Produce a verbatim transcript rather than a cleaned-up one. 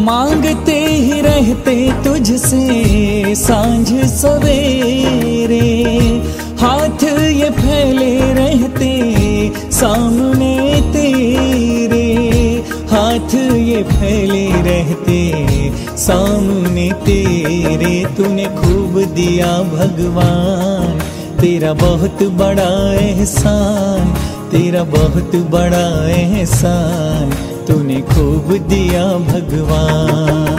मांगते ही रहते तुझसे सांझ सवेरे, हाथ ये फैले रहते सामने तेरे, हाथ ये फैले रहते सामने तेरे। तूने खूब दिया भगवान, तेरा बहुत बड़ा एहसान, तेरा बहुत बड़ा एहसान, तूने खूब दिया भगवान।